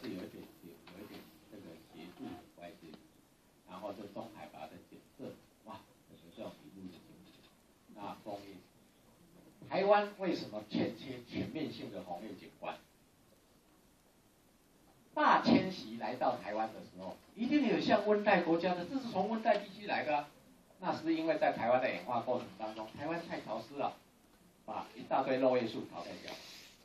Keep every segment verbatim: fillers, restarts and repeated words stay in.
是有一点有有一点这个协助的关系，然后这中海拔的景色，哇，这是这种一路的景色，啊，枫叶。台湾为什么欠缺全面性的红叶景观？大迁徙来到台湾的时候，一定有像温带国家的，这是从温带地区来的、啊。那是因为在台湾的演化过程当中，台湾太潮湿了，把一大堆落叶树淘汰掉。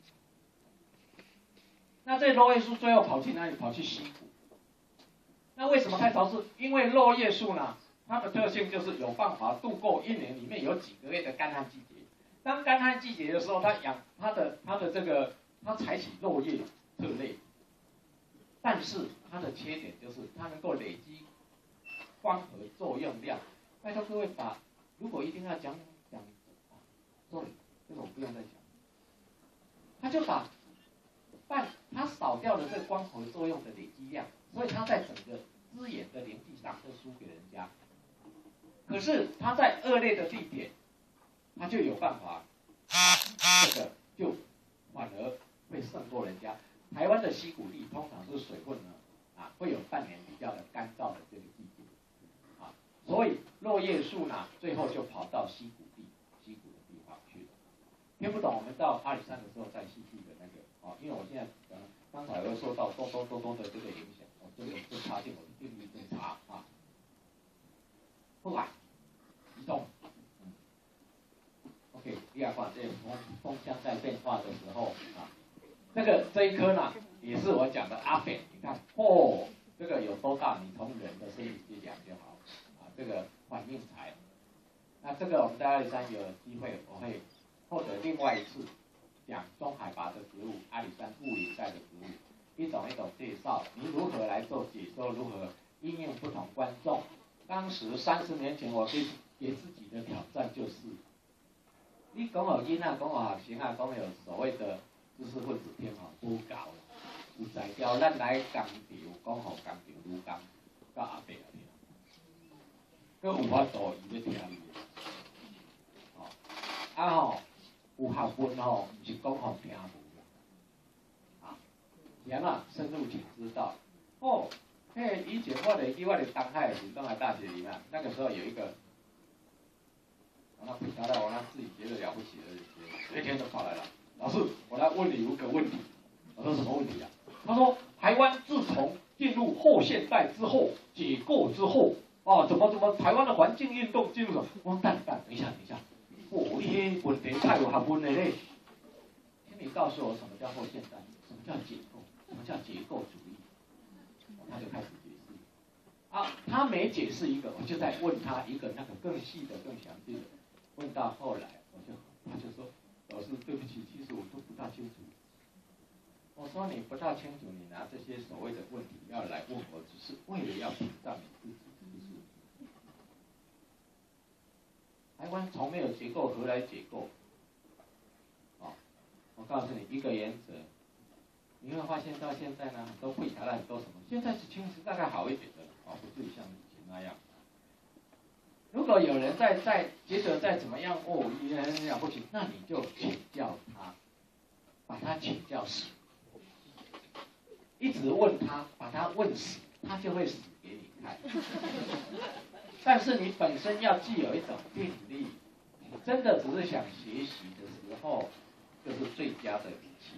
那这落叶树最后跑去哪里？跑去溪谷。那为什么太潮湿？因为落叶树呢，它的特性就是有办法度过一年里面有几个月的干旱季节。当干旱季节的时候，它养它的它的这个它采取落叶特类。但是它的缺点就是它能够累积光合作用量。拜托各位把，如果一定要讲讲啊 ，sorry， 这个我不用再讲。它就把半它少掉了这个光合作用的累积量，所以它在整个资源的联系上都输给人家。可是它在恶劣的地点，它就有办法，这个就反而会胜过人家。台湾的溪谷地通常是水分呢，啊，会有半年比较的干燥的这个季节，啊，所以落叶树呢，最后就跑到溪谷地、溪谷的地方去了。听不懂，我们到阿里山的时候再细细的那个，啊，因为我现在呃刚才会受到多多多多的这个影响，我这个就插进我的定义侦查啊，不啊，移动，嗯 ，OK， 第二块这风风向在变化的时候啊。这个这一颗呢，也是我讲的阿扁，你看哦，这个有多大？你从人的身体去量就好啊。这个反应材，那这个我们在阿里山有机会，我会或者另外一次讲中海拔的植物，阿里山雾林带的植物，一种一种介绍，你如何来做解说，如何应用不同观众。当时三十年前，我给给自己的挑战就是，你讲好囡仔，讲好学生啊，讲有所谓的。知识分子听吼不够啦，有才调咱来工厂，讲互工厂女工到阿伯听，佮有法度伊要听伊的，哦，啊吼有学问吼，毋是讲互听无啦，啊，人啊深入请知道，哦，嘿，以前我哋记我哋东海的时东海大学里面，那个时候有一个，我那他在我那自己觉得了不起的人，一天都跑来了。老师，我来问你一个问题。我说什么问题啊？他说，台湾自从进入后现代之后，解构之后，啊，怎么怎么台湾的环境运动进入了？我说等等，等一下，等一下，哦，你迄问题太有学问了嘞。请你告诉我什么叫后现代？什么叫解构？什么叫结构主义？他就开始解释。啊，他每解释一个，我就在问他一个那个更细的、更详细的。问到后来，我就他就说。老师，对不起，其实我都不大清楚。我说你不大清楚，你拿这些所谓的问题要来问我，只是为了要屏障你自己，是不是？台湾从没有结构，何来解构？哦，我告诉你一个原则，你会发现到现在呢，很多会谈了很多什么，现在是其实大概好一点的了，哦，不至于像以前那样。如果有人在在觉得再怎么样哦，也很了不起，那你就请教他，把他请教死，一直问他，把他问死，他就会死给你看。但是你本身要具有一种定力，你真的只是想学习的时候，就是最佳的武器。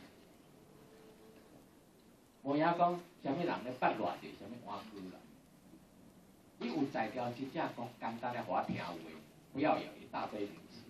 无影讲，什么人咧八偌者，什么碗具啦。你有才调，真正讲简单的话听话，不要有一大堆名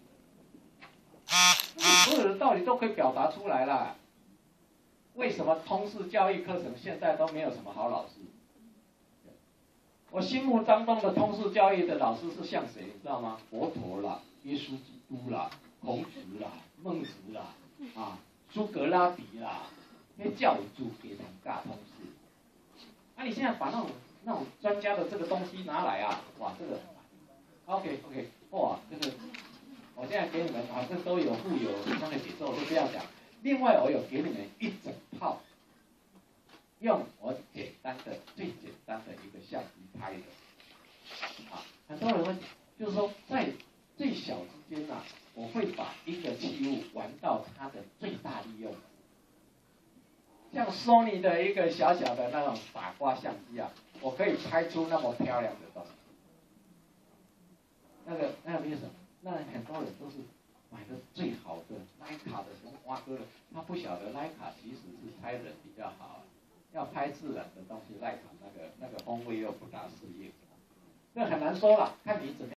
词。所有的道理都可以表达出来啦。为什么通识教育课程现在都没有什么好老师？我心目当中的通识教育的老师是像谁，你知道吗？佛陀啦，耶稣基督啦，孔子啦，孟子啦，啊，苏格拉底啦，那教主给他们教通识。那、啊、你现在把那种那种专家的这个东西拿来啊，哇，这个 ，OK OK， 哇，这个，我现在给你们反正都有附有那个节奏，就不要讲。另外，我有给你们一整套，用我简单的、最简单的一个相机拍的，啊，很多人会就是说，在最小之间啊，我会把一个器物玩到它的最大利用。 像 Sony 的一个小小的那种傻瓜相机啊，我可以拍出那么漂亮的东西。那个那个为什么？那很多人都是买的最好的徕卡的什么蛙哥的，他不晓得徕卡其实是拍人比较好，要拍自然的东西，徕卡那个那个风味又不大适应，这很难说了，看你怎么。